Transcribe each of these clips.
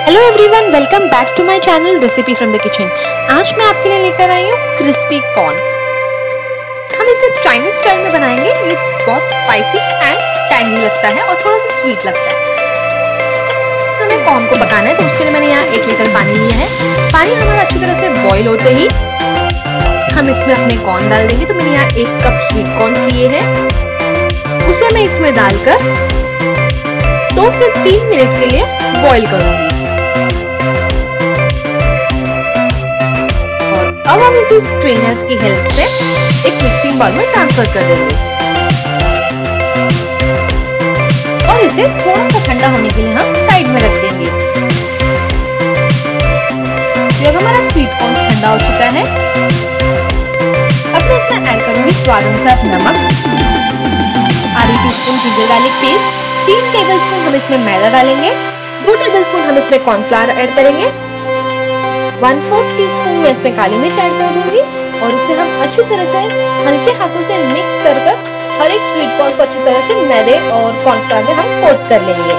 Hello everyone, welcome back to my channel recipe from the kitchen. आज मैं आपके लिए लेकर आई हूँ क्रिस्पी कॉर्न। हम इसे चाइनीज स्टाइल में बनाएंगे। ये बहुत स्पाइसी एंड टैंगी लगता है और थोड़ा सा स्वीट लगता है। हमें कॉर्न को पकाना है, तो उसके लिए मैंने यहाँ 1 लीटर पानी लिया है। पानी हमारा अच्छी तरह से बॉईल होते ही हम इसमें अपने कॉर्न डाल देंगे। तो मैंने यहाँ 1 कप स्वीट कॉर्न लिए हैं, उसे मैं इसमें डालकर 2 से 3 मिनट के लिए बॉईल करूंगी। अब हम इसे स्ट्रेनर्स की हेल्प से एक मिक्सिंग बाउल में ट्रांसफर कर देंगे और इसे थोड़ा सा ठंडा होने के लिए हम साइड में रख देंगे। जब हमारा स्वीट कॉर्न ठंडा हो चुका है, अब मैं इसमें ऐड करूंगी स्वाद अनुसार नमक, आधी teaspoon ginger garlic paste, 3 tablespoon हम इसमें मैदा डालेंगे, 2 टेबलस्पून हम इसमें कॉर्नफ्लावर ऐड करेंगे, 1/4 टीस्पून मैं इसमें काली मिर्च ऐड कर दूंगी और इसे हम अच्छी तरह से हल्के हाथों से मिक्स कर हर एक स्वीट कॉर्न को अच्छी तरह से मैदे और कॉर्नफ्लावर में हम कोट कर लेंगे।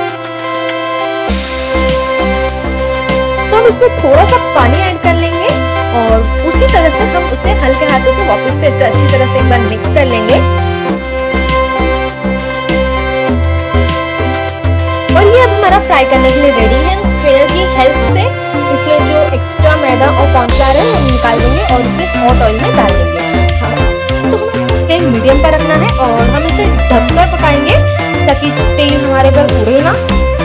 तो हम इसमें थोड़ा सा पानी ऐड कर लेंगे और उसी तरह से हम उसे हल्के हाथों से वापस से इसे अच्छी तरह से एक बार मिक्स कर लेंगे। और ये अब हमारा फ्राई करने के लिए रेडी है। स्ट्रेनर की हेल्प से इसमें जो एक्स्ट्रा मैदा और कॉर्नफ्लावर है वो निकाल देंगे और इसे हॉट ऑयल में डाल देंगे। तो हमें इसको फ्लेम मीडियम पर रखना है और हम इसे ढककर पकाएंगे ताकि तेल हमारे पर उड़े ना,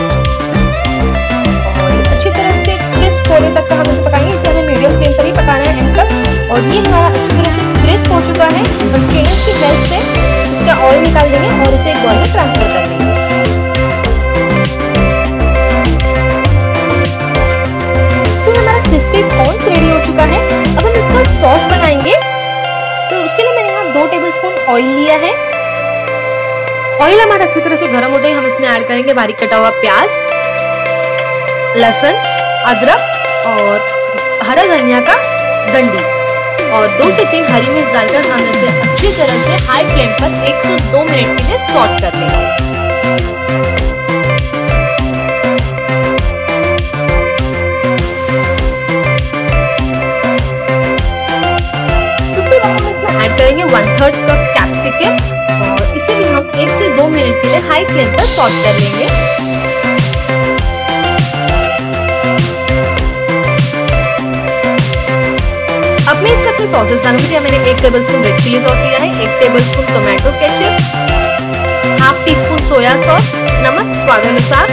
और अच्छी तरह से क्रिस्प होने तक का हम इसे पकाएंगे। इसे हमें मीडियम फ्लेम पर ही पकाना है एंड तक। और ये हमारा अच्छी तरह से क्रिस्प हो चुका है। हम स्ट्रेनर की हेल्प से इसका ऑयल निकाल देंगे और इसे एक बाउल में ट्रांसफर कर देंगे। क्रिस्पी कॉर्न रेडी हो चुका है। अब हम इसका सॉस बनाएंगे। तो उसके लिए मैंने यहाँ 2 टेबलस्पून ऑयल लिया है। ऑयल हमारा अच्छी तरह से गर्म होते ही हम इसमें ऐड करेंगे बारीक कटा हुआ प्याज, लहसुन, अदरक और हरा धनिया का डंडी और 2 से 3 हरी मिर्च डालकर हम इसे अच्छी तरह से हाई फ्लेम पर 1 से 2 मिनट के लिए सॉट कर लेंगे। करेंगे 1/3 कप कैप्सिकम और इसे भी हम 1 से 2 मिनट के लिए हाई फ्लेम पर सॉट कर लेंगे। अब मैं इसमें अपने सॉसेस डालूंगी। मैंने 1 टेबलस्पून रेड चिली सॉस लिया है, 1 tablespoon tomato ketchup, 1/2 teaspoon soya sauce, नमक स्वाद अनुसार,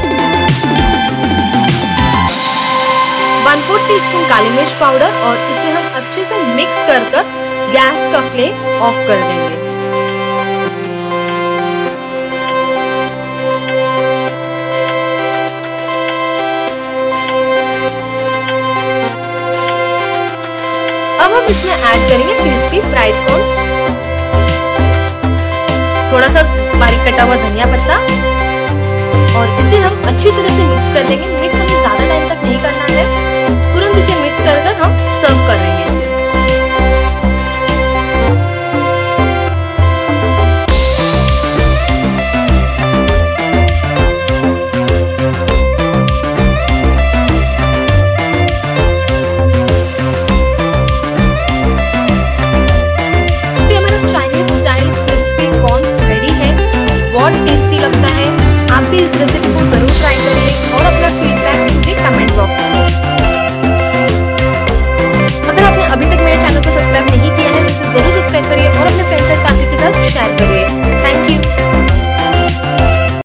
1/4 टीस्पून काली मिर्च पाउडर और इसे हम अच्छे से मिक्स कर गैस का फ्लेम ऑफ कर देंगे। अब हम इसमें ऐड करेंगे क्रिस्पी फ्राइड कॉर्न, थोड़ा सा बारीक कटा हुआ धनिया पत्ता और इसे हम अच्छी तरह से मिक्स कर लेंगे।